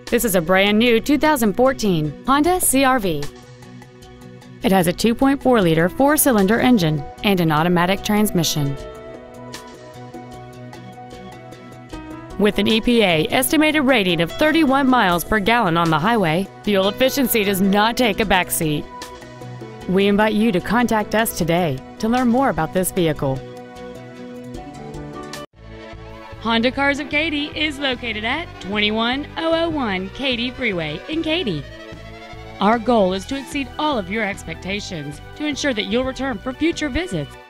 This is a brand new 2014 Honda CR-V. It has a 2.4-liter four-cylinder engine and an automatic transmission. With an EPA estimated rating of 31 miles per gallon on the highway, fuel efficiency does not take a backseat. We invite you to contact us today to learn more about this vehicle. Honda Cars of Katy is located at 21001 Katy Freeway in Katy. Our goal is to exceed all of your expectations to ensure that you'll return for future visits.